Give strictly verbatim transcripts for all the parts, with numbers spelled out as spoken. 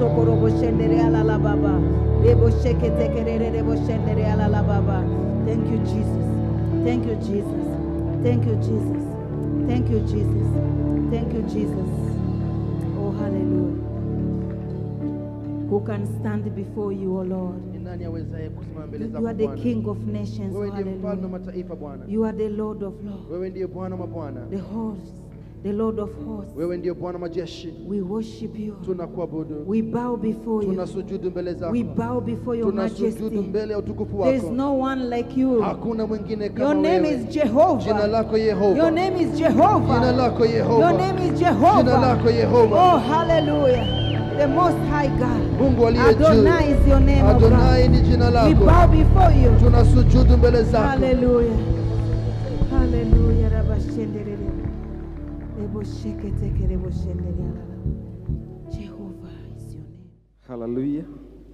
tokorobo shendere ala la baba. Rebo sheke tekerere rebo shendere ala la baba. Thank you, Jesus. Thank you, Jesus. Thank you, Jesus. Thank you, Jesus. Thank you, Jesus. Oh, hallelujah. Who can stand before you, O Lord? You are the King of nations. Hallelujah. You are the Lord of lords. The host, the Lord of hosts. We worship you. We bow before you. We bow before your majesty. There is no one like you. Your name is Jehovah. Your name is Jehovah. Your name is Jehovah. Oh, hallelujah. The Most High God. Adonai is your name, O God. We bow before you. Hallelujah. Hallelujah. Jehovah is your name. Hallelujah.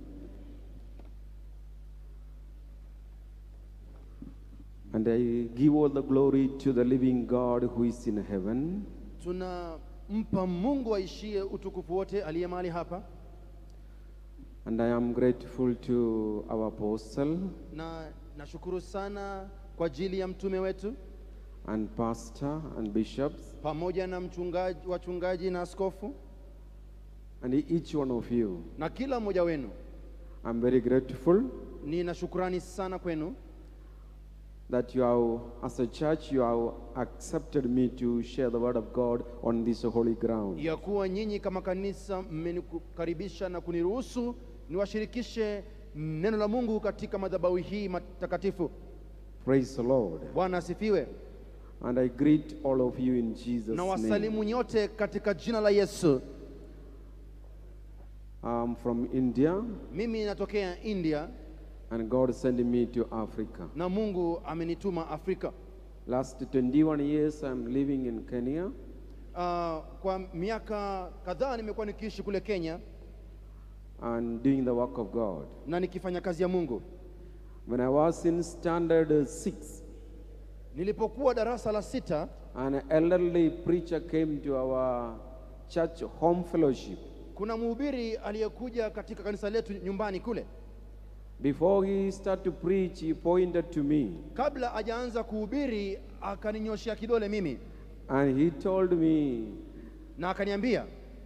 And I give all the glory to the living God who is in heaven. Mpa Mungu aishie utukufu wote aliye mahali hapa. And I am grateful to our apostle. Na nashukuru sana kwa ajili ya mtume wetu. And pastor and bishops. Pamoja na mchungaji, wachungaji na askofu. And each one of you. Na kila mmoja wenu. I'm very grateful. Nina shukrani sana kwenu. That you have, as a church, you have accepted me to share the word of God on this holy ground. Ya kuwa nyinyi kama kanisa mmenikaribisha na kuniruhusu niwashirikishe neno la Mungu katika madhabahu hii matakatifu. Praise the Lord. Bwana asifiwe. And I greet all of you in Jesus' na name. wasalimu nyote katika jina la Yesu. I'm from India. Mimi natokea India. And God sent me to Africa. Na Mungu amenituma Afrika. Last twenty-one years I'm living in Kenya. Uh, kwa miaka kadhaa nimekuwa nikiishi kule Kenya. And doing the work of God. Na nikifanya kazi ya Mungu. When I was in standard six. Nilipokuwa darasa la sita. An elderly preacher came to our church home fellowship. Kuna mhubiri aliyekuja katika kanisa letu nyumbani kule. Before he started to preach, he pointed to me. Kabla hajaanza kuhubiri, akaninyoshia kidole mimi. And he told me, na akaniambia,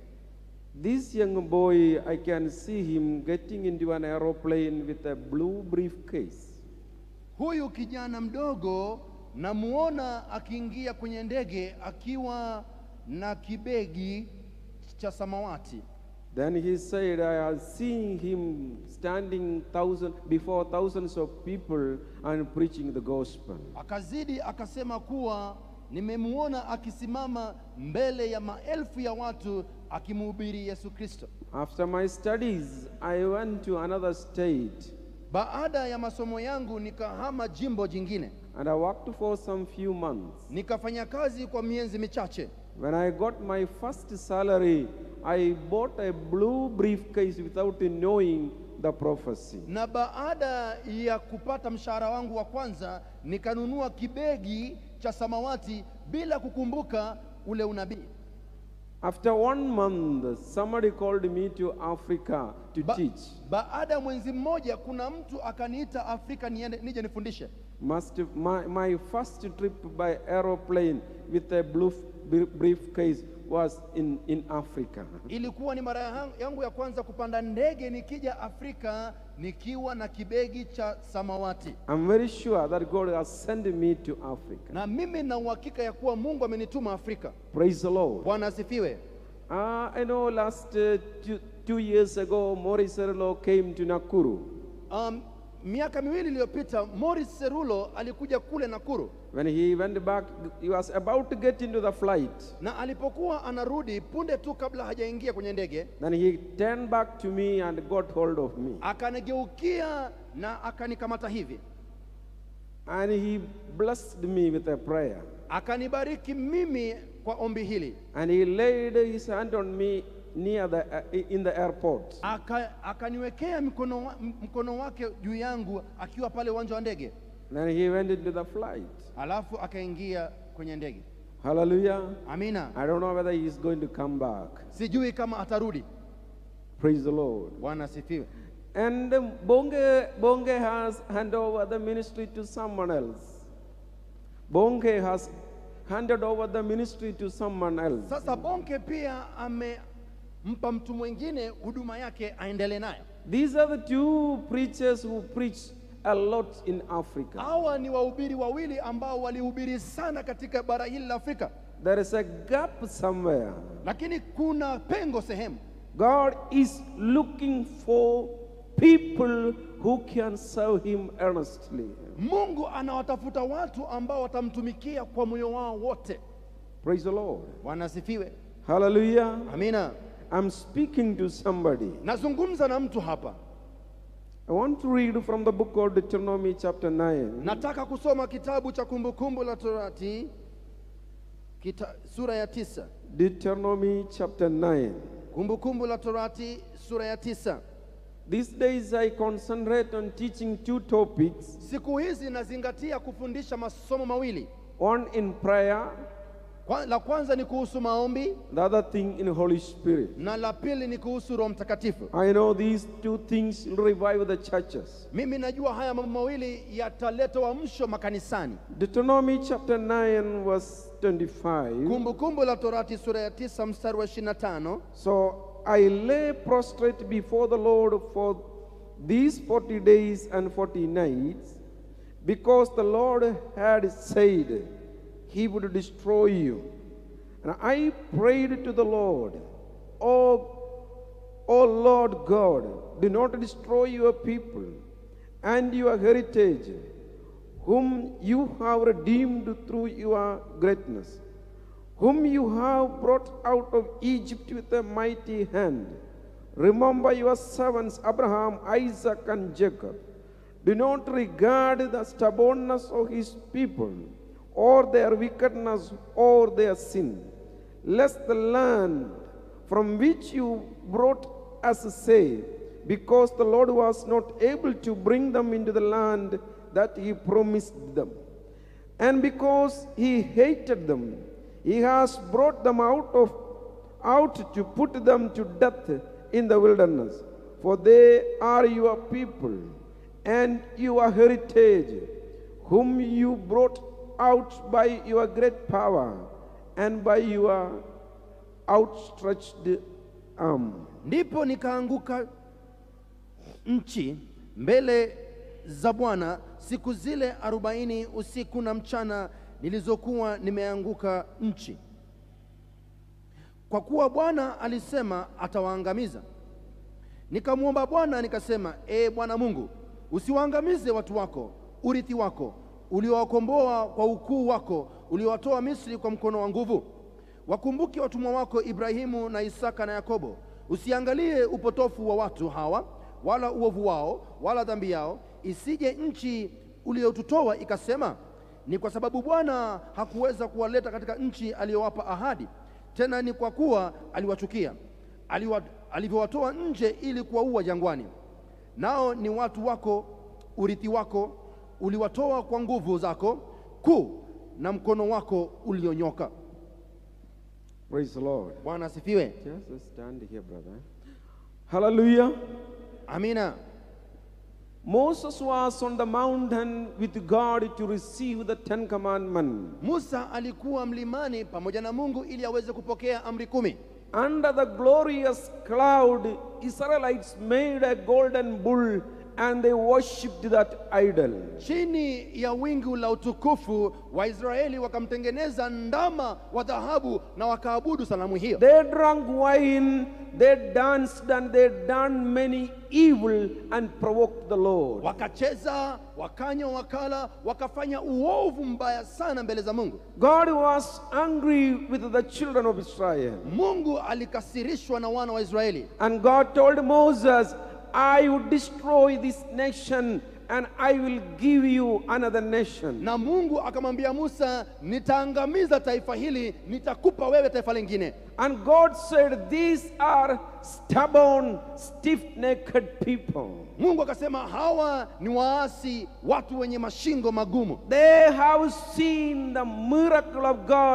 this young boy, I can see him getting into an aeroplane with a blue briefcase. Huyu kijana mdogo namuona akiingia kwenye ndege akiwa na kibegi cha samawati. Then he said, I have seen him standing thousand, before thousands of people and preaching the gospel. Akazidi akasema kuwa nimemuona akisimama mbele ya maelfu ya watu akimhubiri Yesu Kristo. After my studies, I went to another state. Baada ya masomo yangu nikahama jimbo jingine. And I worked for some few months. Nikafanya kazi kwa miezi michache. When I got my first salary, I bought a blue briefcase without knowing the prophecy. Na baada ya kupata mshahara wangu wa kwanza, nikanunua kibegi cha samawati bila kukumbuka ule unabii. After one month, somebody called me to Africa to ba teach. Baada mwezi mmoja kuna mtu akaniita Afrika niende nije nifundishe. Must my, my first trip by aeroplane with a blue briefcase was in in Africa. Ilikuwa ni mara yangu ya kwanza kupanda ndege nikija Afrika nikiwa na kibegi cha samawati. I'm very sure that God has sent me to Africa. Na mimi na uhakika ya kuwa Mungu amenituma Afrika. Praise the Lord. Bwana asifiwe. Ah, uh, I know last uh, two, two years ago Maurice Serlo came to Nakuru. Um miaka miwili iliyopita Maurice Serlo alikuja kule Nakuru. When he went back, he was about to get into the flight. Na alipokuwa anarudi punde tu kabla hajaingia kwenye ndege, then he turned back to me and got hold of me. Akanigeukia na akanikamata hivi. And he blessed me with a prayer. Akanibariki mimi kwa ombi hili. And he laid his hand on me near the uh, in the airport. Aka akaniwekea mkono mkono wake juu yangu akiwa pale uwanja wa ndege. Then he went into the flight. Alafu akaingia kwenye ndege. Hallelujah. Amina. I don't know whether he is going to come back. Sijui kama atarudi. Praise the Lord. Bwana asifiwe. And um, Bonge, Bonge has handed over the ministry to someone else. Bonge has handed over the ministry to someone else. Sasa Bonke pia amempa mtu mwingine huduma yake aendelee nayo. These are the two preachers who preach a lot in Africa. Hawa ni wahubiri wawili ambao walihubiri sana katika bara hili la Afrika. There is a gap somewhere. Lakini kuna pengo sehemu. God is looking for people who can serve him earnestly. Mungu anawatafuta watu ambao watamtumikia kwa moyo wao wote. Praise the Lord. Bwana asifiwe. Hallelujah. Amina. I'm speaking to somebody. Nazungumza na mtu hapa. I want to read from the book of Deuteronomy chapter nine. Nataka kusoma kitabu cha Kumbukumbu la Torati kita, sura ya tisa. Deuteronomy chapter nine. Kumbukumbu la Torati sura ya tisa. These days I concentrate on teaching two topics. Siku hizi nazingatia kufundisha masomo mawili. One in prayer, Kwa, la kwanza ni kuhusu maombi, the other thing in Holy Spirit. na la pili ni kuhusu Roho Mtakatifu. I know these two things will revive the churches. Mimi najua haya mambo mawili yataleta uamsho makanisani. Deuteronomy chapter nine verse twenty-five. Kumbukumbu la Torati sura ya tisa mstari wa ishirini na tano. So I lay prostrate before the Lord for these forty days and forty nights, because the Lord had said he would destroy you. And I prayed to the Lord, O, O Lord God, do not destroy your people and your heritage, whom you have redeemed through your greatness, whom you have brought out of Egypt with a mighty hand. Remember your servants Abraham, Isaac, and Jacob. Do not regard the stubbornness of his people, or their wickedness, or their sin, lest the land from which you brought us say, because the Lord was not able to bring them into the land that he promised them, and because he hated them, he has brought them out of out to put them to death in the wilderness. For they are your people and your heritage, whom you brought out by your great power and by your outstretched arm. Ndipo nikaanguka nchi mbele za Bwana siku zile arobaini usiku na mchana nilizokuwa nimeanguka nchi, kwa kuwa Bwana alisema atawaangamiza. Nikamwomba Bwana nikasema, e Bwana Mungu, usiwaangamize watu wako, urithi wako uliowakomboa kwa ukuu wako, uliowatoa Misri kwa mkono wa nguvu. Wakumbuke watumwa wako Ibrahimu na Isaka na Yakobo. Usiangalie upotofu wa watu hawa, wala uovu wao, wala dhambi yao, isije nchi uliotutoa ikasema, ni kwa sababu Bwana hakuweza kuwaleta katika nchi aliyowapa ahadi. Tena ni kwa kuwa aliwachukia, alivyowatoa nje ili kuwaua jangwani. Nao ni watu wako, urithi wako, uliwatoa kwa nguvu zako kuu na mkono wako ulionyoka. Praise the Lord. Bwana asifiwe. Just stand here, brother. Hallelujah. Amina. Moses was on the mountain with God to receive the Ten Commandments. Musa alikuwa mlimani pamoja na Mungu ili aweze kupokea amri kumi. Under the glorious cloud, Israelites made a golden bull and they worshipped that idol. Chini ya wingu la utukufu, Waisraeli wakamtengeneza ndama wa dhahabu na wakaabudu sanamu hiyo. They drank wine, they danced, and they done many evil and provoked the Lord. Wakacheza, wakanywa, wakala, wakafanya uovu mbaya sana mbele za Mungu. God was angry with the children of Israel. Mungu alikasirishwa na wana wa Israeli. And God told Moses, I will destroy this nation and I will give you another nation. Na Mungu akamwambia Musa, nitaangamiza taifa hili, nitakupa wewe taifa lingine. And God said, these are stubborn, stiff-necked people. Mungu akasema hawa ni waasi, watu wenye mashingo magumu. They have seen the miracle of God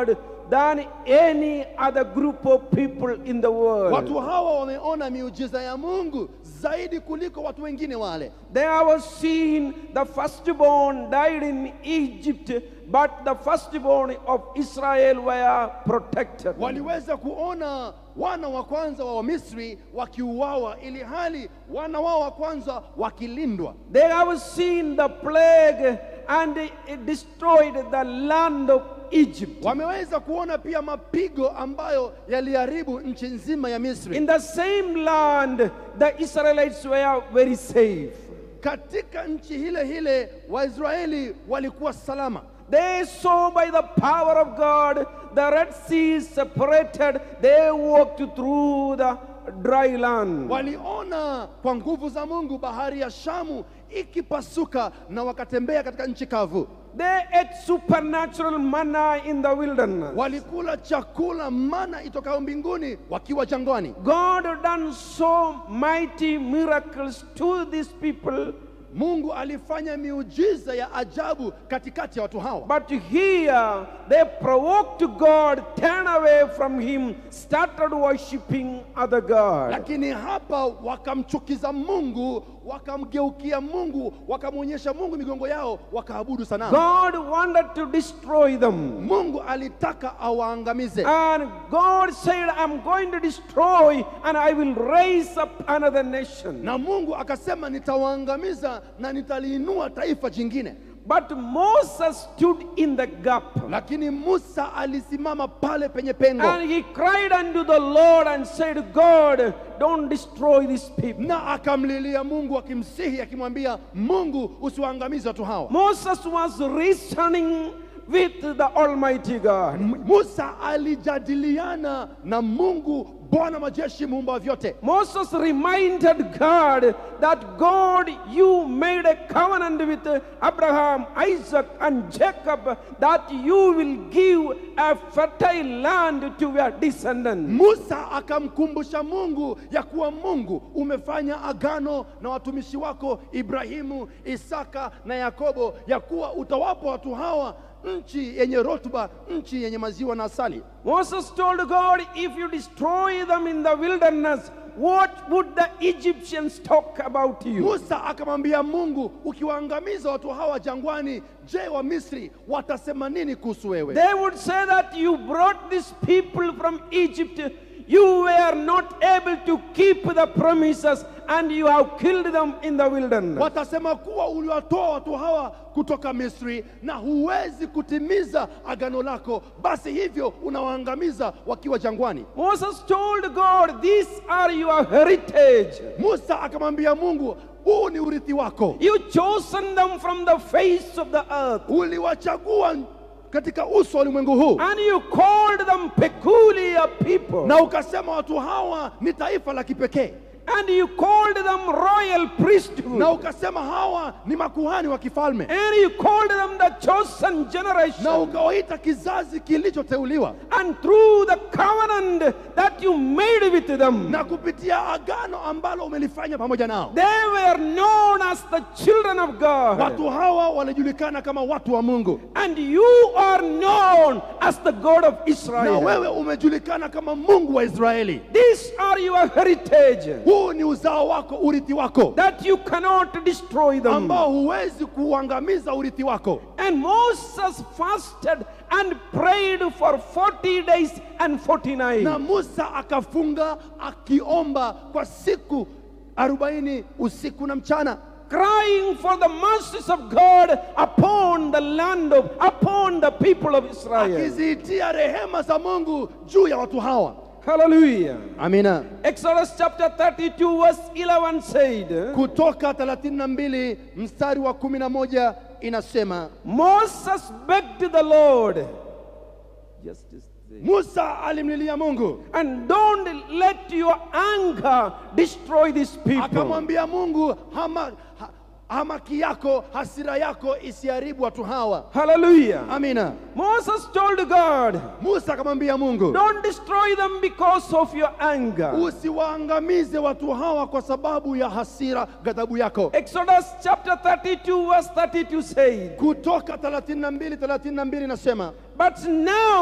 than any other group of people in the world. Watu hawa wameona miujiza ya Mungu zaidi kuliko watu wengine wale. They have seen the firstborn died in Egypt, but the firstborn of Israel were protected. Waliweza kuona wana wa kwanza wa Misri wakiuawa, ili hali wana wao wa kwanza wakilindwa. They have seen the plague and it destroyed the land of Egypt. Wameweza kuona pia mapigo ambayo yaliharibu nchi nzima ya Misri. In the same land, the Israelites were very safe. Katika nchi hile hile Waisraeli walikuwa salama. They saw by the power of God the Red Sea separated. They walked through the dry land. Waliona kwa nguvu za Mungu bahari ya Shamu ikipasuka na wakatembea katika nchi kavu. They ate supernatural manna in the wilderness. Walikula chakula mana itokayo mbinguni wakiwa jangwani. God done so mighty miracles to these people. Mungu alifanya miujiza ya ajabu katikati ya watu hawa. But here they provoked God, turned away from him, started worshiping other gods. Lakini hapa wakamchukiza Mungu, wakamgeukia Mungu, wakamonyesha Mungu migongo yao, wakaabudu sanamu. God wanted to destroy them. Mungu alitaka awaangamize. And God said, I'm going to destroy and I will raise up another nation. Na Mungu akasema nitawaangamiza na nitaliinua taifa jingine. But Moses stood in the gap. Lakini Musa alisimama pale penye pengo. And he cried unto the Lord and said, God, don't destroy these people. Na akamlilia Mungu akimsihi akimwambia, Mungu usiwaangamize watu hawa. Moses was reasoning with the Almighty God. Musa alijadiliana na Mungu Bwana majeshi muumba vyote. Moses reminded God that God, you made a covenant with Abraham, Isaac and Jacob that you will give a fertile land to your descendants. Musa akamkumbusha Mungu ya kuwa Mungu umefanya agano na watumishi wako Ibrahimu, Isaka na Yakobo ya kuwa utawapa watu hawa nchi yenye rotuba, nchi yenye maziwa na asali. Moses told God, if you destroy them in the wilderness, what would the Egyptians talk about you? Musa akamwambia Mungu, ukiwaangamiza watu hawa jangwani, je, wa Misri watasema nini kuhusu wewe? They would say that you brought these people from Egypt, you were not able to keep the promises and you have killed them in the wilderness. Watasema kuwa uliwatoa watu hawa kutoka Misri na huwezi kutimiza agano lako, basi hivyo unawaangamiza wakiwa jangwani. Moses told God, these are your heritage. Musa akamwambia Mungu, huu ni urithi wako. You chosen them from the face of the earth. Uliwachagua katika uso wa ulimwengu huu. And you called them peculiar people. Na ukasema watu hawa ni taifa la kipekee. And you called them royal priesthood. Na ukasema hawa ni makuhani wa kifalme. And you called them the chosen generation. Na ukawaita kizazi kilichoteuliwa. And through the covenant that you made with them, na kupitia agano ambalo umelifanya pamoja nao, they were known as the children of God. Watu hawa walijulikana kama watu wa Mungu. And you are known as the God of Israel. Na wewe umejulikana kama Mungu wa Israeli. These are your heritage. Huu ni uzao wako, urithi wako. That you cannot destroy them. Ambao huwezi kuangamiza urithi wako. And Moses fasted and prayed for forty days and forty nights. Na Musa akafunga akiomba kwa siku arobaini usiku na mchana, crying for the mercies of God upon the land of, upon the people of Israel. Akiziitia rehema za Mungu juu ya watu hawa. Hallelujah. Amina. Exodus chapter thirty-two verse eleven said, Kutoka thelathini na mbili mstari wa kumi na moja inasema, Moses begged the Lord, justice, Musa alimlilia Mungu, and don't let your anger destroy these people. Akamwambia Mungu, hama, ha, hamaki yako, hasira yako isiharibu watu hawa. Hallelujah. Amina. Moses told God, Musa akamwambia Mungu, don't destroy them because of your anger. Usiwaangamize watu hawa kwa sababu ya hasira, ghadhabu yako. Exodus chapter thirty-two verse thirty-two says, Kutoka thelathini na mbili thelathini na mbili nasema, but now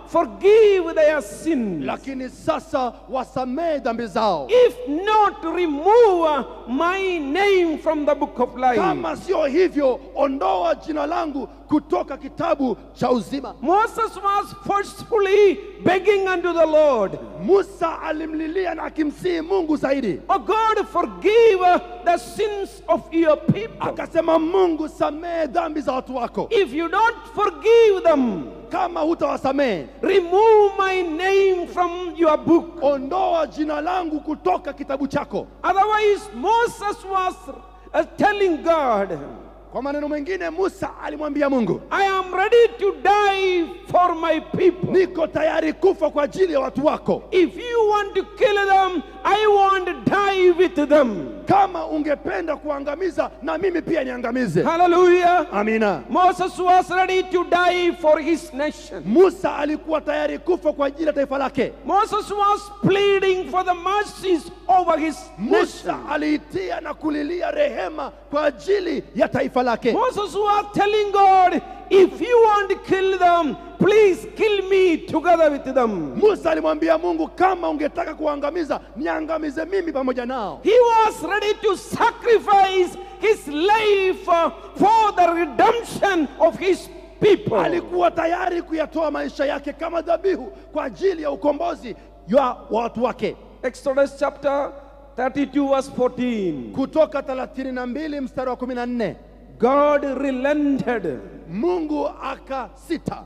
forgive their sins. lakini sasa wasamehe dhambi zao. If not, remove my name from the book of life. Kama sio hivyo, ondoa jina langu kutoka kitabu cha uzima. Moses was forcefully begging unto the Lord. Musa alimlilia na akimsihi Mungu zaidi. Oh God, forgive the sins of your people. Akasema, Mungu, samehe dhambi za watu wako. If you don't forgive them, Kama hutawasamehe, remove my name from your book. ondoa jina langu kutoka kitabu chako. Otherwise, Moses was uh, telling God, Kwa maneno mengine, Musa alimwambia Mungu, I am ready to die for my people. niko tayari kufa kwa ajili ya watu wako. If you want to kill them, I want to die with them. Kama ungependa kuangamiza, na mimi pia niangamize. Hallelujah. Amina. Moses was ready to die for his nation. Musa alikuwa tayari kufa kwa ajili ya taifa lake. Moses was pleading for the mercies over his Musa nation. aliitia na kulilia rehema kwa ajili ya taifa lake. Moses was telling God, if you want to kill them, please kill me together with them. Musa alimwambia Mungu, kama ungetaka kuangamiza, niangamize mimi pamoja nao. He was ready to sacrifice his life uh, for the redemption of his people. Alikuwa tayari kuyatoa maisha yake kama dhabihu kwa ajili ya ukombozi ya watu wake. Exodus chapter thirty-two verse fourteen. Kutoka thelathini na mbili mstari wa kumi na nne. God relented. Mungu akasita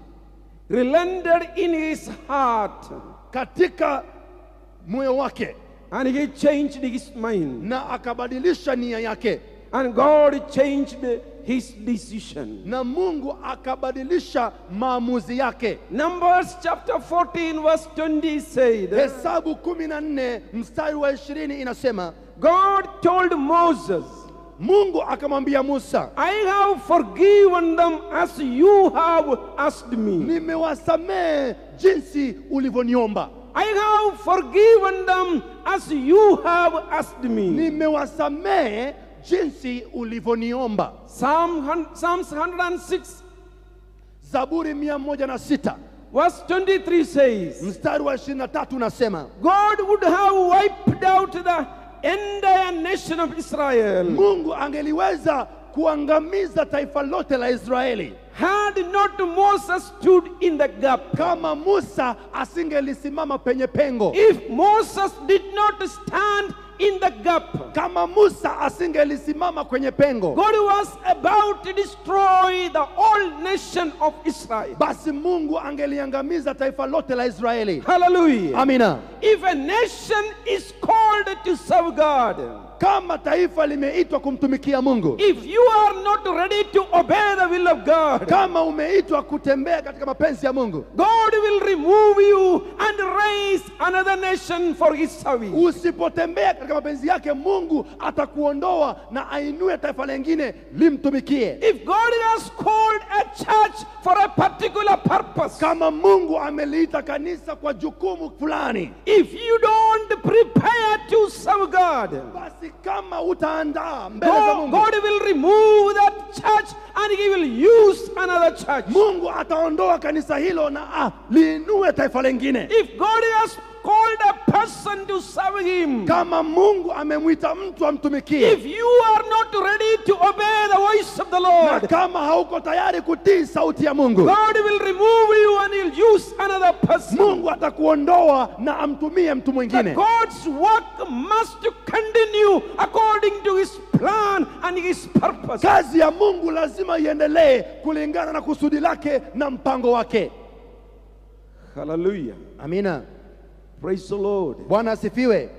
Relented in his heart. katika moyo wake, And he changed his mind. na akabadilisha nia yake, And God changed his decision. na Mungu akabadilisha maamuzi yake. Numbers chapter fourteen verse twenty said, Hesabu kumi na nne mstari wa ishirini inasema, God told Moses, Mungu akamwambia Musa, I have forgiven them as you have asked me. nimewasamehe jinsi ulivyoniomba. I have forgiven them as you have asked me. Nimewasamehe jinsi ulivyoniomba. Psalm hun- Psalms one hundred six Zaburi mia moja na sita verse twenty-three says, mstari wa ishirini na tatu unasema, God would have wiped out the entire nation of Israel Mungu angeliweza kuangamiza taifa lote la Israeli had not Moses stood in the gap. kama Musa asingelisimama penye pengo. If Moses did not stand in the gap, Kama Musa asingelisimama kwenye pengo, God was about to destroy the whole nation of Israel. basi Mungu angeliangamiza taifa lote la Israeli. Hallelujah. Amina. If a nation is called to serve God, Kama taifa limeitwa kumtumikia Mungu, if you are not ready to obey the will of God, kama umeitwa kutembea katika mapenzi ya Mungu, God will remove you and raise another nation for his service. usipotembea katika mapenzi yake, Mungu atakuondoa na ainue taifa lingine limtumikie. If God has called a church for a particular purpose, Kama Mungu ameliita kanisa kwa jukumu fulani, if you don't prepare to serve God, basi kama utaandaa mbele za God, Mungu, God will remove that church and he will use another church. Mungu ataondoa kanisa hilo na ah, liinue taifa lingine. If God has called a person to serve him, Kama Mungu amemwita mtu amtumikie, if you are not ready to obey the voice of the na Lord, kama hauko tayari kutii sauti ya Mungu, God will remove you and he'll use another person. Mungu atakuondoa na amtumie mtu mwingine. God's work must continue according to his plan and his purpose. Kazi ya Mungu lazima iendelee kulingana na kusudi lake na mpango wake. Hallelujah. Amina. Praise the Lord. Bwana asifiwe.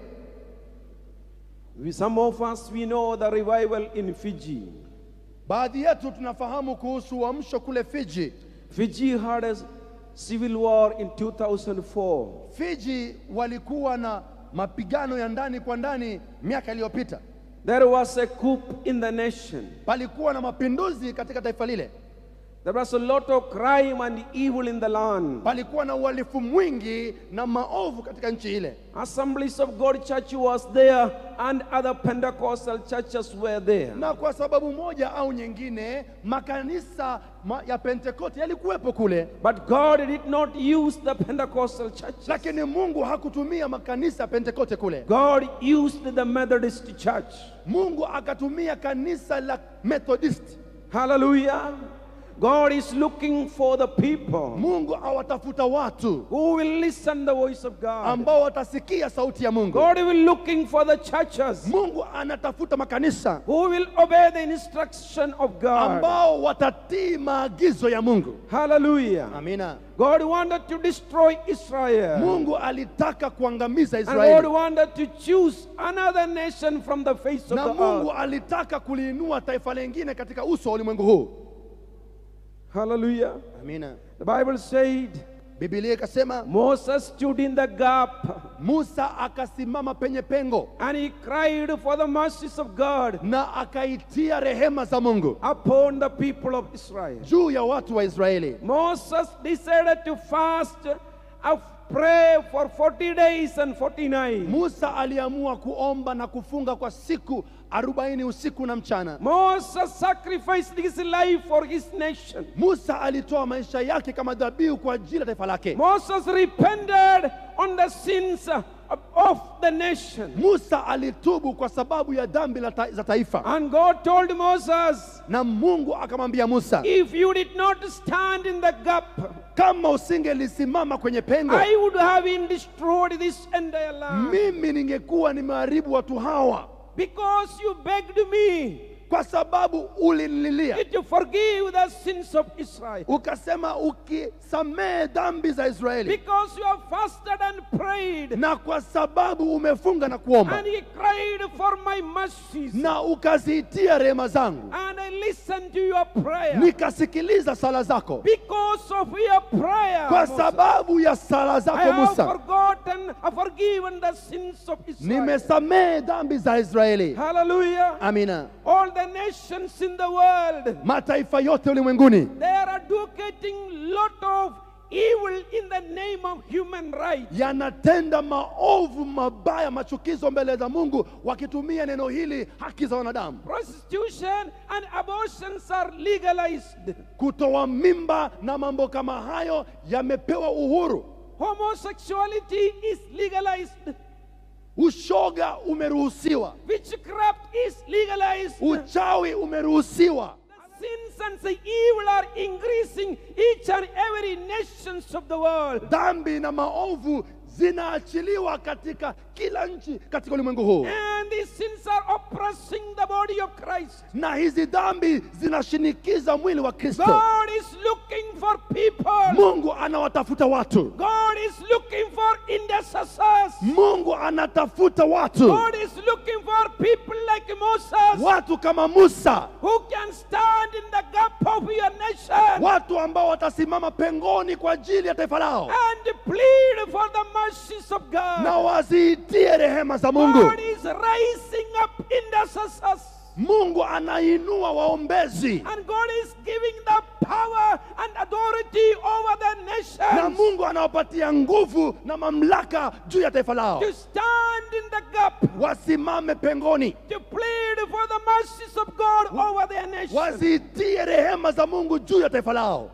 We, some of us, we know the revival in Fiji. Baadhi yetu tunafahamu kuhusu uamsho kule Fiji. Fiji had a civil war in two thousand four. Fiji walikuwa na mapigano ya ndani kwa ndani miaka iliyopita. There was a coup in the nation. Palikuwa na mapinduzi katika taifa lile. There was a lot of crime and evil in the land. Palikuwa na uhalifu mwingi na maovu katika nchi ile. Assemblies of God Church was there and other Pentecostal churches were there. Na kwa sababu moja au nyingine makanisa ma ya Pentekoste yalikuwepo kule. But God did not use the Pentecostal churches. Lakini Mungu hakutumia makanisa ya Pentekoste kule. God used the Methodist church. Mungu akatumia kanisa la Methodist. Hallelujah. God is looking for the people Mungu awatafuta watu who will listen the voice of God. ambao watasikia sauti ya Mungu. God will looking for the churches Mungu anatafuta makanisa who will obey the instruction of God. ambao watatii maagizo ya Mungu. Hallelujah. Amina. God wanted to destroy Israel. Mungu alitaka kuangamiza And God Israeli. wanted to choose another nation from the face of Na the Mungu earth. alitaka kuliinua taifa lingine katika uso wa ulimwengu huu. Hallelujah. Amina. The Bible said Biblia ikasema Moses stood in the gap Musa akasimama penye pengo and he cried for the mercies of God na akaitia rehema za Mungu upon the people of Israel. juu ya watu wa Israeli. Moses decided to fast and pray for forty days and forty nights. Musa aliamua kuomba na kufunga kwa siku arobaini usiku na mchana. Moses sacrificed his life for his nation. Musa alitoa maisha yake kama dhabihu kwa ajili ya taifa lake. Moses repented on the sins of the nation. Musa alitubu kwa sababu ya dhambi la ta za taifa. And God told Moses, Na Mungu akamwambia Musa, if you did not stand in the gap, kama usingelisimama kwenye pengo, I would have been destroyed this entire land. mimi ningekuwa nimeharibu watu hawa. Because you begged me Kwa sababu ulinililia, to forgive the sins of Israel. ukasema ukisamehe dhambi za Israeli. Because you have fasted and prayed. Na kwa sababu umefunga na kuomba And he cried for my mercies. na ukaziitia rehema zangu, And I listened to your prayer. nikasikiliza sala zako. Because of your prayer, Kwa Moses, sababu ya sala I zako have Musa, forgotten, I forgiven the sins of Israel. nimesamehe dhambi za Israeli. Hallelujah. Amina. All the nations in the world, Mataifa yote ulimwenguni they are advocating lot of evil in the name of human rights. yanatenda maovu mabaya, machukizo mbele za Mungu, wakitumia neno hili haki za wanadamu. Prostitution and abortions are legalized. Kutoa mimba na mambo kama hayo yamepewa uhuru. Homosexuality is legalized. Ushoga umeruhusiwa. Witchcraft is legalized. Uchawi umeruhusiwa. The sins and the evil are increasing each and every nations of the world. Dhambi na maovu zinaachiliwa katika kila nchi katika ulimwengu huu. And these sins are oppressing the body of Christ. Na hizi dhambi zinashinikiza mwili wa Kristo. God is looking for people. Mungu anawatafuta watu. God is looking for intercessors. Mungu anatafuta watu. God is looking for people like Moses, Watu kama Musa. who can stand in the gap of your nation Watu ambao watasimama pengoni kwa ajili ya taifa lao. and plead for the mercies of God. Na waziitie rehema za Mungu. God is raising up intercessors. Mungu anainua waombezi. And God is giving the power and authority over the Na nations Mungu anawapatia nguvu na mamlaka juu ya taifa lao. to stand in the gap, Wasimame pengoni. to plead for the mercies of God over their nation. Waziitie rehema za Mungu juu ya taifa lao.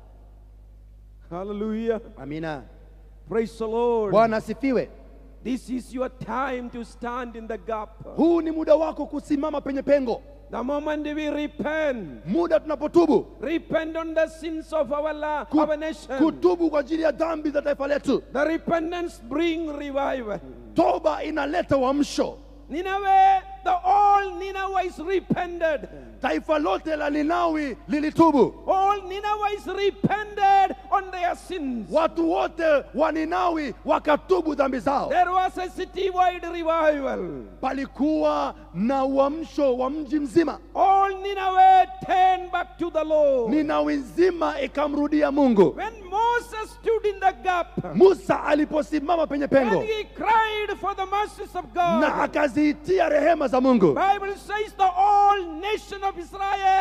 Hallelujah. Amina. Praise the Lord. Bwana asifiwe. This is your time to stand in the gap. Huu ni muda wako kusimama penye pengo. The moment we repent, Muda tunapotubu, repent on the sins of our, la- Ku- our nation. kutubu kwa ajili ya dhambi za taifa letu. The repentance bring revival. Toba inaleta uamsho. Nineveh, the all Ninevites repented. Taifa lote la Ninawi lilitubu. All Ninevites repented on their sins. Watu wote wa Ninawi wakatubu dhambi zao. There was a city-wide revival. Palikuwa na uamsho wa mji mzima. All Nineveh turned back to the Lord. Ninawi nzima ikamrudia Mungu. When Moses stood in the gap, Musa aliposimama penye pengo and he cried for the mercies of God, na akaziitia rehema za Mungu. Bible says the all nation of Israel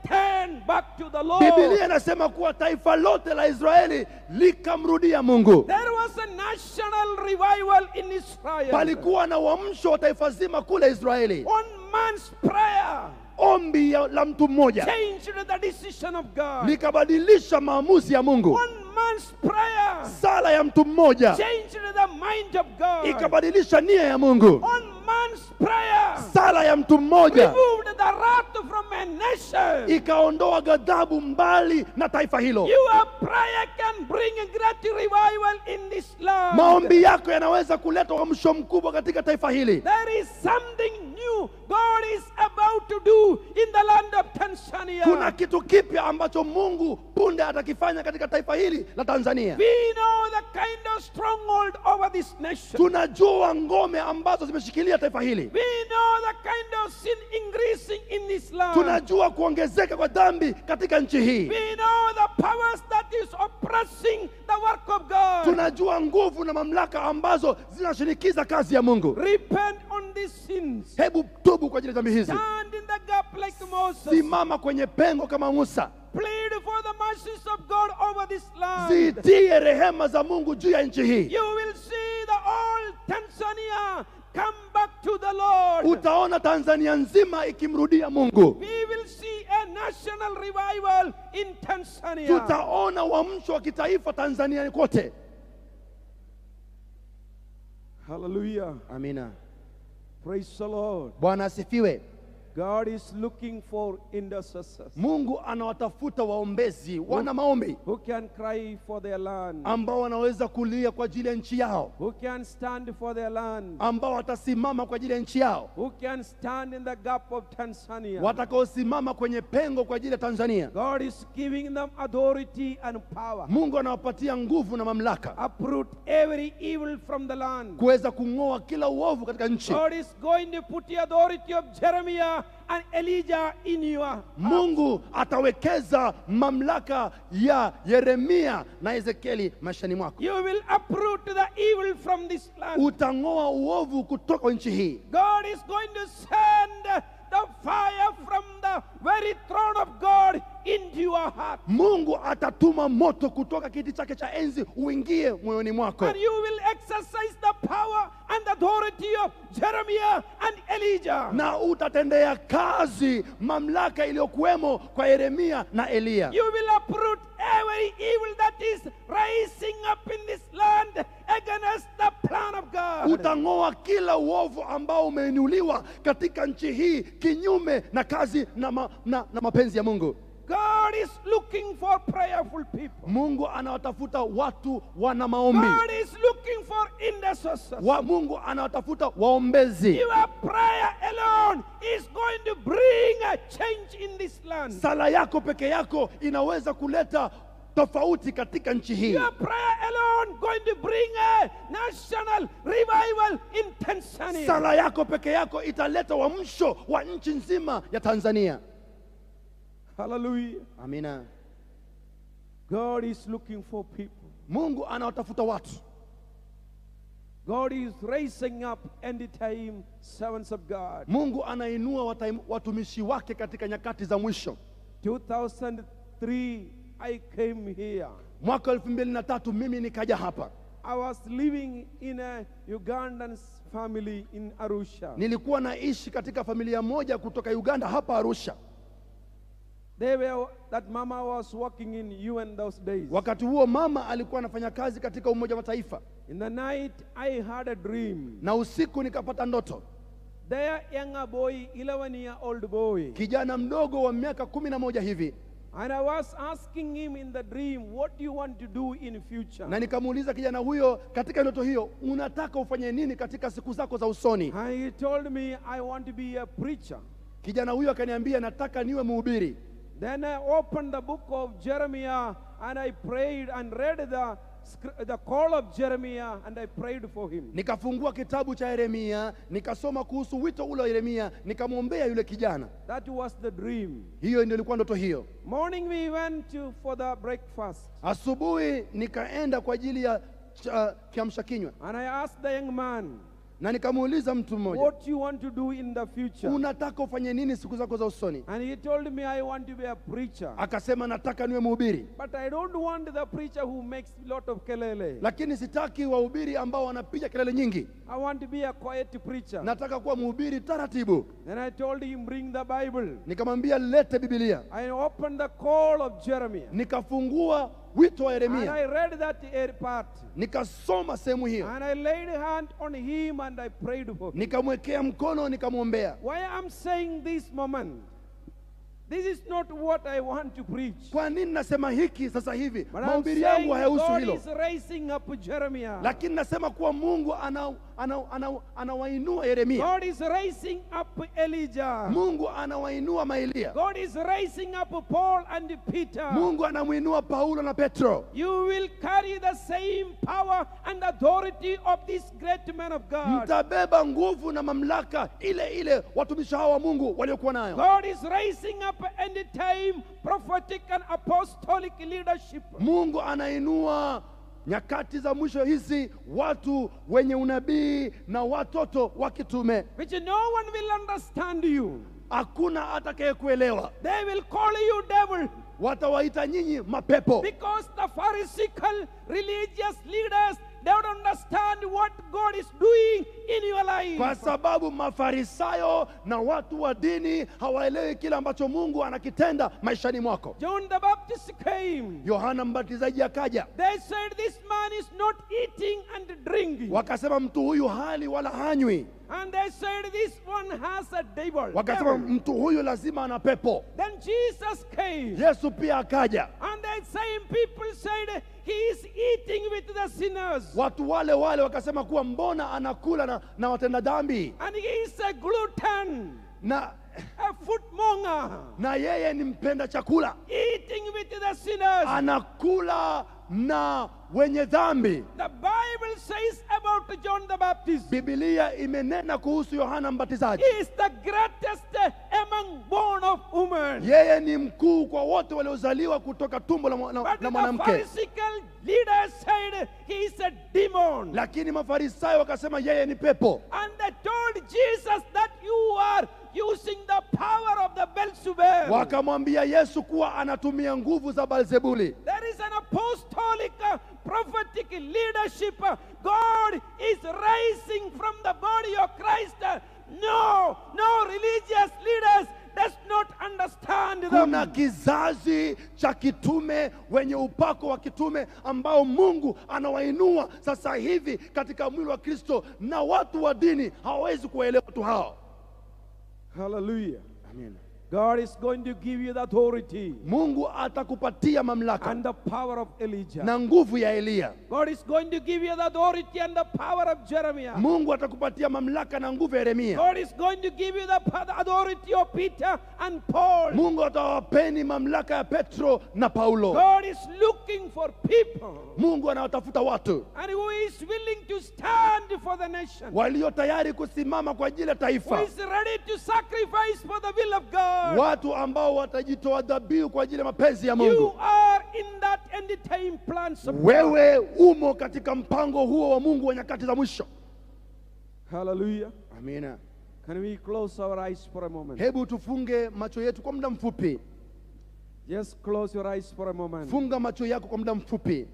turned back to the Lord. Biblia inasema kuwa taifa lote la Israeli likamrudia Mungu. There was a national revival in Israel. Palikuwa na uamsho wa taifa zima kule Israeli. One man's prayer Ombi ya- la mtu mmoja changed the decision of God. likabadilisha maamuzi ya Mungu. One man's prayer Sala ya mtu mmoja changed the mind of God. ikabadilisha nia ya Mungu. One man's prayer Sala ya mtu mmoja removed the wrath from a nation. ikaondoa ghadhabu mbali na taifa hilo. Your prayer can bring a great revival in this land. Maombi yako yanaweza kuleta uamsho mkubwa katika taifa hili. There is something new God is about to do in the land of Tanzania. Kuna kitu kipya ambacho Mungu punde atakifanya katika taifa hili la Tanzania. We know the kind of stronghold over this nation. Tunajua ngome ambazo zimeshikilia taifa hili. We know the kind of sin increasing in this land. Tunajua kuongezeka kwa dhambi katika nchi hii. We know the powers that is oppressing the work of God. Tunajua nguvu na mamlaka ambazo zinashinikiza kazi ya Mungu. Repent on these sins. Hebu tubu kwa ajili ya dhambi hizi. Stand in the gap like Moses. Simama kwenye pengo kama Musa. Plead for the mercies of God over this land. Zitie rehema za Mungu juu ya nchi hii. You will see the all Tanzania come back to the Lord. Utaona Tanzania nzima ikimrudia Mungu. We will see a national revival in Tanzania. Tutaona uamsho wa kitaifa Tanzania kote. Hallelujah. Amina. Praise the Lord. Bwana asifiwe. God is looking for intercessors Mungu anawatafuta waombezi, wana maombi who can cry for their land, ambao wanaweza kulia kwa ajili ya nchi yao, who can stand for their land, ambao watasimama kwa ajili ya nchi yao, who can stand in the gap of Tanzania. watakaosimama kwenye pengo kwa ajili ya Tanzania. God is giving them authority and power. Mungu anawapatia nguvu na mamlaka Uproot every evil from the land. kuweza kung'oa kila uovu katika nchi. God is going to put the authority of Jeremiah and Elijah in your heart. Mungu atawekeza mamlaka ya Yeremia na Ezekieli maishani mwako. You will uproot the evil from this land. Utang'oa uovu kutoka nchi hii. God is going to send the fire from the very throne of God into your heart. Mungu atatuma moto kutoka kiti chake cha enzi uingie moyoni mwako. And you will exercise the power and authority of Jeremiah and Elijah. Na utatendea kazi mamlaka iliyokuwemo kwa Yeremia na Elia. You will uproot every evil that is rising up in this land against the plan of God. Utang'oa kila uovu ambao umeinuliwa katika nchi hii kinyume na kazi na, ma, na, na mapenzi ya Mungu. God is looking for prayerful people. Mungu anawatafuta watu wana maombi. God is looking for intercessors. Wa Mungu anawatafuta waombezi. Your prayer alone is going to bring a change in this land. Sala yako peke yako inaweza kuleta tofauti katika nchi hii. Your prayer alone going to bring a national revival in Tanzania. Sala yako peke yako italeta uamsho wa nchi nzima ya Tanzania. Hallelujah. Amina. God is looking for people. Mungu anawatafuta watu. God is raising up end time servants of God. Mungu anainua wataim- watumishi wake katika nyakati za mwisho. two thousand three I came here. Mwaka elfu mbili na tatu mimi nikaja hapa. I was living in a Ugandan family in Arusha. Nilikuwa naishi katika familia moja kutoka Uganda hapa Arusha. They were, that mama was working in U N those days. Wakati huo mama alikuwa anafanya kazi katika Umoja wa Mataifa. In the night I had a dream. Na usiku nikapata ndoto. Their younger boy, eleven year old boy. Kijana mdogo wa miaka kumi na moja hivi. And I was asking him in the dream, what do you want to do in future? Na nikamuuliza kijana huyo katika ndoto hiyo, unataka ufanye nini katika siku zako za usoni? And he told me, I want to be a preacher. Kijana huyo akaniambia, nataka niwe mhubiri. Then I opened the book of Jeremiah and I prayed and read the, the call of Jeremiah and I prayed for him. Nikafungua kitabu cha Yeremia, nikasoma kuhusu wito ule wa Yeremia, nikamwombea yule kijana. That was the dream. Hiyo ndio ilikuwa ndoto hiyo. Morning we went to, for the breakfast. Asubuhi nikaenda kwa ajili ya uh, kiamsha kinywa. And I asked the young man, Na nikamuuliza mtu mmoja, what you want to do in the future? unataka ufanye nini siku zako za usoni? And he told me, I want to be a preacher. Akasema nataka niwe mhubiri, But I don't want the preacher who makes a lot of kelele. lakini sitaki wahubiri ambao wanapiga kelele nyingi. I want to be a quiet preacher. Nataka kuwa mhubiri taratibu. Then I told him, bring the Bible. Nikamwambia lete Biblia. I opened the call of Jeremiah. Nikafungua wito wa And Yeremia, I read that air part. nikasoma sehemu hiyo, And I laid a hand on him and I prayed for him. nikamwekea mkono, nikamwombea. Why I'm saying this moment? This is not what I want to preach. Kwa nini nasema hiki sasa hivi? But I'm Mahubiri saying yangu hayahusu God hilo, is raising up Jeremiah. lakini nasema kuwa Mungu ana ana- ana- anawainua Yeremia. God is raising up Elijah. Mungu anawainua Maelia. God is raising up Paul and Peter. Mungu anamuinua Paulo na Petro. You will carry the same power and authority of this great man of God. Mtabeba nguvu na mamlaka ile ile watumishi hao wa Mungu waliokuwa nayo. God is raising up end time prophetic and apostolic leadership. Mungu anainua nyakati za mwisho hizi watu wenye unabii na watoto wa kitume. Which no one will understand you. Hakuna atakayekuelewa. They will call you devil. Watawaita nyinyi mapepo, Because the Pharisaical religious leaders, they don't understand what God is doing in your life. kwa sababu Mafarisayo na watu wa dini hawaelewi kile ambacho Mungu anakitenda maishani mwako. John the Baptist came. Yohana Mbatizaji akaja, They said this man is not eating and drinking. wakasema mtu huyu hali wala hanywi, And they said this one has a devil. wakasema devil. mtu huyu lazima ana pepo. Then Jesus came. Yesu pia akaja, And the same people said he is eating with the sinners. watu wale wale wakasema kuwa mbona anakula na, na watenda dhambi, And he is a glutton, na a footmonger, na yeye ni mpenda chakula, eating with the sinners. anakula na wenye dhambi. The Bible says about John the Baptist, Biblia imenena kuhusu Yohana Mbatizaji, he is the greatest among born of woman. yeye ni mkuu kwa wote waliozaliwa kutoka tumbo la, mwa- la, But la the mwanamke. Pharisaical leaders said he is a demon. Lakini Mafarisayo wakasema yeye ni pepo, And they told Jesus that you are using the power of the Beelzebub. wakamwambia Yesu kuwa anatumia nguvu za Beelzebuli. There is an apostolic, uh, prophetic leadership. Uh, God is rising from the body of Christ. Uh, no, no religious leaders does not understand them. Kuna kizazi cha kitume wenye upako wa kitume ambao Mungu anawainua sasa hivi katika mwili wa Kristo, na watu wa dini hawawezi kuwaelewa watu hao. Hallelujah. Amen. God is going to give you the authority Mungu atakupatia mamlaka and the power of Elijah. na nguvu ya Eliya. God is going to give you the authority and the power of Jeremiah. Mungu atakupatia mamlaka na nguvu ya Yeremia. God is going to give you the pa- the authority of Peter and Paul. Mungu atawapeni mamlaka ya Petro na Paulo. God is looking for people Mungu anawatafuta watu and who is willing to stand for the nation, walio tayari kusimama kwa ajili ya who taifa, is ready to sacrifice for the will of God. watu ambao watajitoa dhabihu kwa ajili ya mapenzi ya You Mungu. are in that end time plan. Wewe umo katika mpango huo wa Mungu wa nyakati za mwisho. Hallelujah. Amina. Can we close our eyes for a moment? Hebu tufunge macho yetu kwa muda mfupi. Just close your eyes for a moment. Funga macho yako kwa muda mfupi.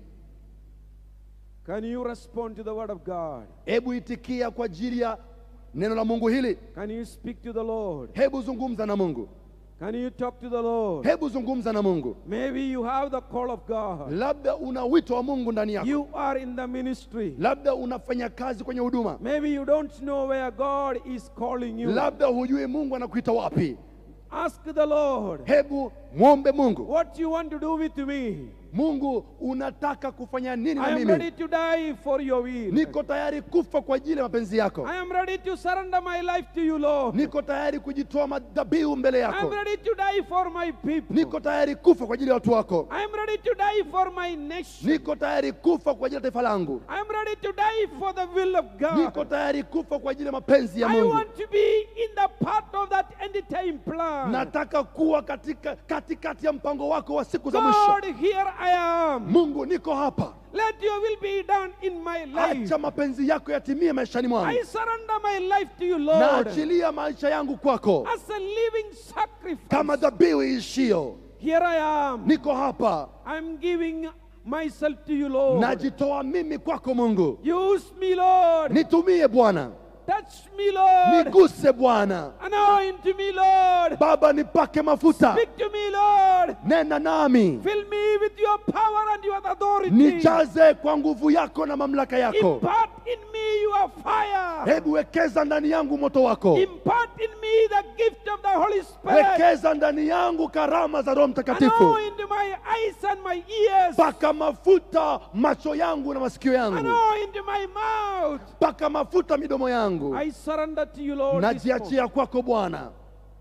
Can you respond to the word of God? Hebu itikia kwa ajili ya neno la Mungu hili. Can you speak to the Lord? Hebu zungumza na Mungu. Can you talk to the Lord? Hebu zungumza na Mungu. Maybe you have the call of God. Labda una wito wa Mungu ndani yako. You are in the ministry. Labda unafanya kazi kwenye huduma. Maybe you don't know where God is calling you. Labda hujui Mungu anakuita wapi. Ask the Lord, Hebu muombe Mungu. what you want to do with me? Mungu, unataka kufanya nini na I am mimi? ready to die for your will. Niko tayari kufa kwa ajili ya mapenzi yako. I am ready to surrender my life to you, Lord. Niko tayari kujitoa madhabihu mbele I am yako. ready to die for my people. Niko tayari kufa kwa ajili ya watu wako. I am ready to die for my nation. Niko tayari kufa kwa ajili ya taifa langu. I am ready to die for the will of Niko God. tayari kufa kwa ajili ya mapenzi ya I Mungu. want to be in the part of that end time plan. Nataka kuwa katika katikati ya mpango wako wa siku za mwisho. God, here I am. Mungu, niko hapa, Let your will be done in my life. acha mapenzi yako yatimie maishani mwangu. I surrender my life to you, Lord, Naachilia maisha yangu kwako as a living sacrifice. kama dhabihu ishio. Here I am. Niko hapa, I'm giving myself to you, Lord. najitoa mimi kwako Mungu. Use me, Lord. Nitumie Bwana, Touch me, Lord. niguse Bwana. Anoint me, Lord. Baba, nipake mafuta, Speak to me, Lord. nena nami, Fill me with your power and your authority. nijaze kwa nguvu yako na mamlaka yako. Impart in me your fire. Hebu wekeza ndani yangu moto wako, Impart in me the gift of the Holy Spirit. wekeza ndani yangu karama za Roho Mtakatifu. Anoint my eyes and my ears. Paka mafuta macho yangu na masikio yangu, Anoint my mouth. paka mafuta midomo yangu. I surrender to you, Lord. this morning. Najiachia kwako Bwana.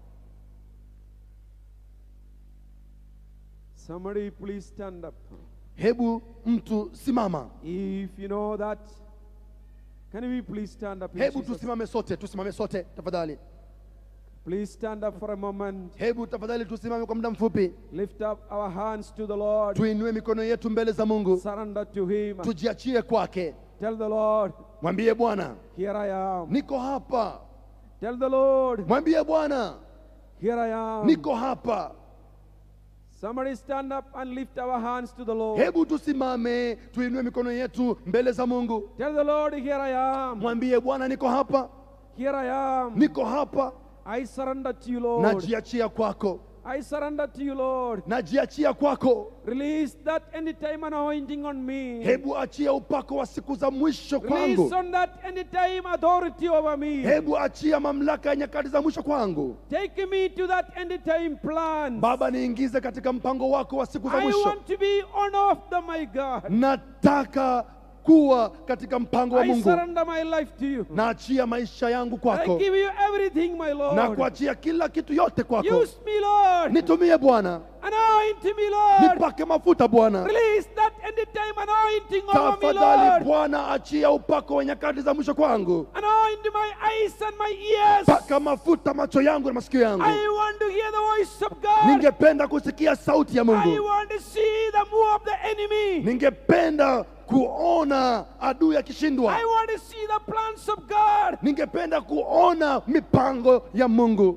Somebody please stand up. Hebu mtu simama, If you know that, can we please stand up? in hebu Jesus? tusimame sote, tusimame sote tafadhali. Please stand up for a moment. Hebu tafadhali tusimame kwa muda mfupi, Lift up our hands to the Lord. tuinue mikono yetu mbele za Mungu, Surrender to Him. tujiachie kwake. Tell the Lord, Mwambie Bwana, here I am. niko hapa. Tell the Lord, Mwambie Bwana, here I am. niko hapa. Somebody stand up and lift our hands to the Lord. Hebu tusimame, tuinue mikono yetu mbele za Mungu. Tell the Lord, here I am. Mwambie Bwana, niko hapa, Here I am. niko hapa. I surrender to you, Lord. Najiachia kwako, I surrender to you, Lord. najiachia kwako. Release that anytime anointing on me. Hebu achia upako wa siku za mwisho Release kwangu. on that anytime authority over me. Hebu achia mamlaka ya nyakati za mwisho kwangu. Take me to that anytime plan. Baba, niingize katika mpango wako wa siku za I mwisho. want to be on of the my God. Nataka kuwa katika mpango wa I Mungu. surrender my life to you. Naachia maisha yangu I kwako, give you everything, my na Lord. kuachia kila kitu yote kwako. Use me, Lord. Nitumie Bwana, Anoint me, Lord. nipake mafuta Bwana. Release that anytime anointing over me, Tafadhali Lord. Bwana, achia upako wa nyakati za mwisho kwangu. Anoint my eyes and my ears. Paka mafuta macho yangu na masikio yangu. I want to hear the voice of God. Ningependa kusikia sauti ya I Mungu. want to see the move of the enemy. Ningependa kuona adui akishindwa. I want to see the plans of God. Ningependa kuona mipango ya Mungu.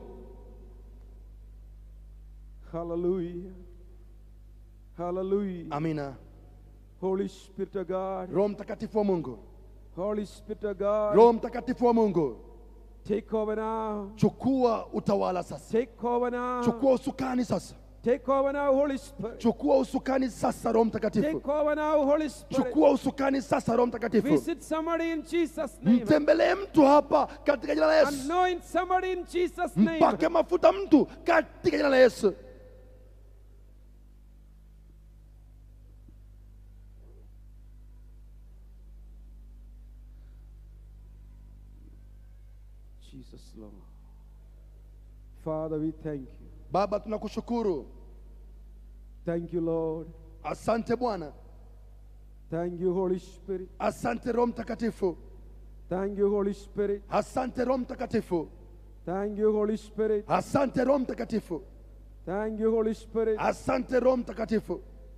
Hallelujah. Hallelujah. Amina. Holy Spirit of God. Roho Mtakatifu wa Mungu, Holy Spirit of God. Roho Mtakatifu wa Mungu, Take over now. chukua utawala sasa. Take over now. Chukua usukani sasa. Take over now, Holy Spirit. Chukua usukani sasa, Roho Mtakatifu. Take over now, Holy Spirit. Chukua usukani sasa, Roho Mtakatifu. Visit somebody in Jesus' name. Mtembelee mtu hapa katika jina la Yesu. Anoint somebody in Jesus' name. Mpake mafuta mtu katika jina la Yesu. Jesus, Lord. Father, we thank you. Baba, tunakushukuru. Thank you, Lord. Asante Bwana. Thank you, Holy Spirit. Asante Roho Mtakatifu. Thank you, Holy Spirit. Asante Roho Mtakatifu. Thank you, Holy Spirit. Asante Roho Mtakatifu. Thank you, Holy Spirit. Asante Roho Mtakatifu.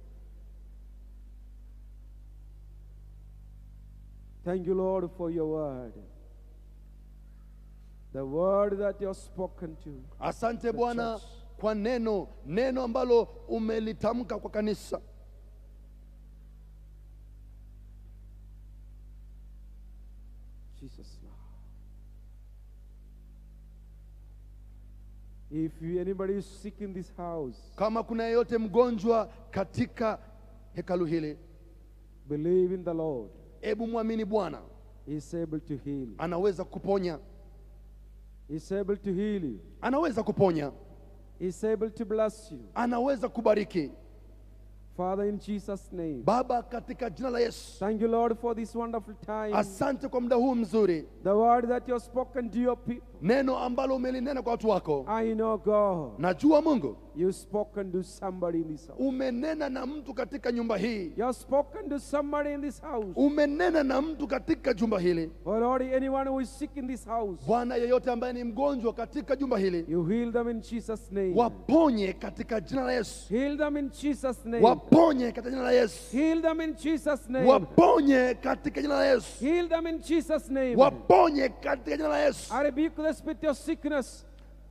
Thank you, Lord, for your word. The word that you have spoken to. Asante Bwana kwa neno, neno ambalo umelitamka kwa kanisa. Jesus, Lord. If anybody is sick in this house, Kama kuna yeyote mgonjwa katika hekalu hili, believe in the Lord. hebu muamini Bwana, He is able to heal. anaweza kuponya. He is able to heal you. Anaweza kuponya. He is able to bless you. Anaweza kubariki. Father, in Jesus' name. Baba, katika jina la Yesu, Thank you, Lord, for this wonderful time. asante kwa muda huu mzuri. The word that you have spoken to your people. neno ambalo umelinena kwa watu wako. I know, God, Najua Mungu, you've spoken to somebody in this house. umenena na mtu katika nyumba hii. You have spoken to somebody in this house. Umenena na mtu katika jumba hili. Oh Lord, anyone who is sick in this house, Bwana, yeyote ambaye ni mgonjwa katika jumba hili, you heal them in Jesus' name. waponye katika jina la Yesu. Heal them in Jesus' name. Waponye katika jina la Yesu. Heal them in Jesus' name. Waponye katika jina la Yesu. Heal them in Jesus' name. Waponye katika jina la Yesu. I rebuke the spirit of sickness.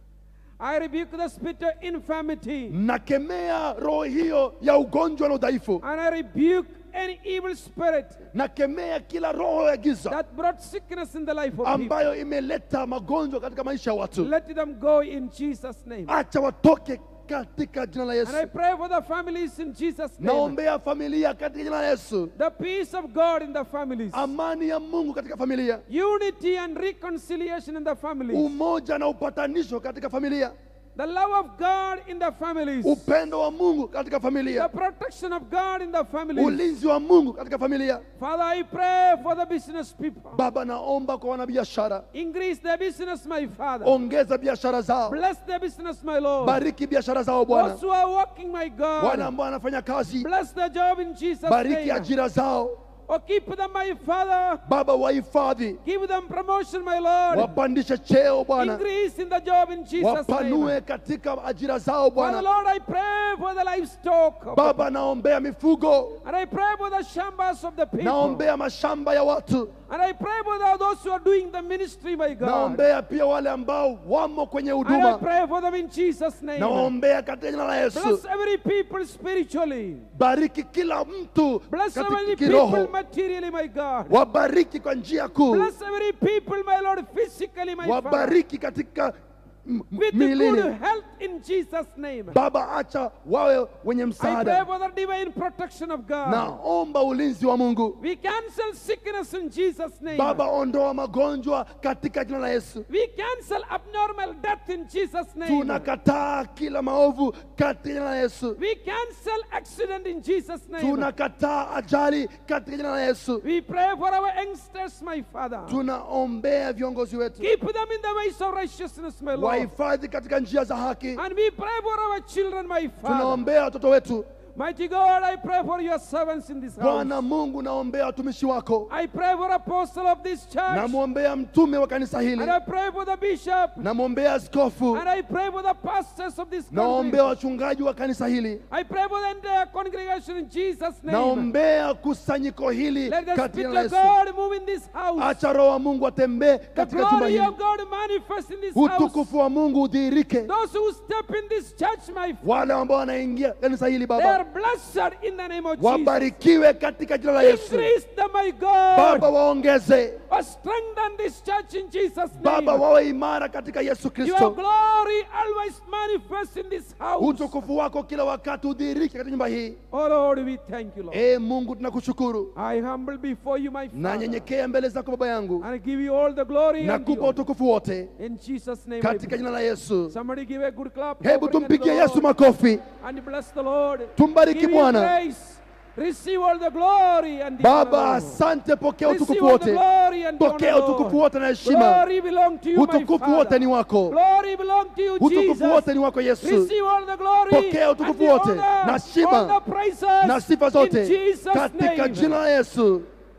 I rebuke the spirit of infirmity. Nakemea roho hiyo ya ugonjwa na udhaifu. And I rebuke any evil spirit Nakemea kila roho ya giza that brought sickness in the life of people. ambayo imeleta magonjwa katika maisha ya watu. Let them go in Jesus' name. Acha watoke katika jina la And I Yesu. pray for the families in Jesus' name. Naombea familia katika jina la Yesu. The peace of God in the families. Amani ya Mungu katika familia. Unity and reconciliation in the families. Umoja na upatanisho katika familia. The love of God in the families. Upendo wa Mungu katika The familia. protection of God in the families. Ulinzi wa Mungu katika familia. Father, I pray for the business people. Baba, naomba kwa wanabiashara, Increase their business, my Father. ongeza biashara zao. Bless their business, my Lord. Bariki biashara zao Bwana. Those who are working, my Wana God. ambao wanafanya kazi, Bless their job in Jesus' bariki name. ajira zao. Oh, keep them, my Father. Baba, wahifadhi, Give them promotion, my Lord. wapandishe cheo Bwana. Increase in the job in Jesus' name. Wapanue katika ajira zao Father, Bwana. Lord, I pray for the livestock. Baba, naombea mifugo, And I pray for the shambas of the people. naombea mashamba ya watu, And I pray for the, those who are doing the ministry, my God. naombea pia wale ambao wamo kwenye And I huduma, pray for them in Jesus' name. naombea katika jina la Yesu. Bless every people spiritually. Bariki kila mtu Bless every katika people kiroho, materially, my God. wabariki kwa njia kuu, Bless every people, my Lord, physically, my Father. wabariki katika m- With the good miilini. health in Jesus' name. Baba, acha wawe wenye I pray msaada. for the divine protection of God. Naomba ulinzi wa Mungu. We cancel sickness in Jesus' name. Baba, ondoa magonjwa katika jina la Yesu. We cancel abnormal death in Jesus' name. Tunakataa kila maovu katika jina la Yesu. We cancel accident in Jesus' name. Tunakataa ajali katika jina la Yesu. We pray for our youngsters, my Father. Tunaombea viongozi wetu, Keep them in the ways of righteousness, my Lord. wahifadhi katika njia za haki. And we pray for our children, my Father. Tunaombea watoto wetu. Mighty God, I pray for your servants in this house. Bwana Mungu, naombea watumishi wako. I pray for apostle of this church. Namwombea mtume wa kanisa hili. And I pray for the bishop. Namwombea askofu. And I pray for the pastors of this Naombea country. wachungaji wa kanisa hili. I pray for the entire congregation in Jesus' name. Naombea kusanyiko hili Let the katika Spirit jina la of Yesu. God move in this house. Acha roho wa Mungu atembee The katika chumba glory hili. of God manifest in this house. Utukufu wa Mungu udhihirike. Those who step in this church, my Father, Wale ambao wanaingia kanisa hili they are Baba, blessed in the name of Jesus. wabarikiwe katika jina la Yesu. Increase them, my God. Baba, waongeze. Or strengthen this church in Jesus' name. Baba, wawe imara katika Yesu Your Kristo. glory always manifest in this house. Utukufu wako kila wakati udhihirike katika nyumba hii. Oh Lord, we thank you, Lord. E Mungu, tunakushukuru. I humble before you, my Na Father, nyenyekea mbele zako Baba yangu. and I give you all the glory and Nakupa honor. utukufu wote In Jesus' name, I katika pray. jina la Yesu. Somebody give a good clap. Hebu offering unto tumpigie the Yesu Lord makofi. and bless the Lord. Tumbariki Give him Bwana. praise. Receive all the glory and the Baba, honor. asante, pokea Receive utukufu all the wote. glory and the Pokea honor, utukufu Lord. wote na heshima. Glory belong to you, my Utukufu wote Father. ni wako. Glory belong to you, Utukufu Jesus. wote ni wako Yesu. Receive all the glory Pokea and utukufu the wote honor, na heshima all the praises na sifa in zote Jesus' katika name. jina la Yesu.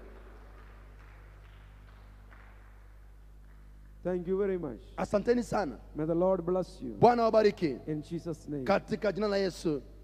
Thank you very much. Asanteni sana. May the Lord bless you. Bwana wabariki In Jesus' name. katika jina la Yesu.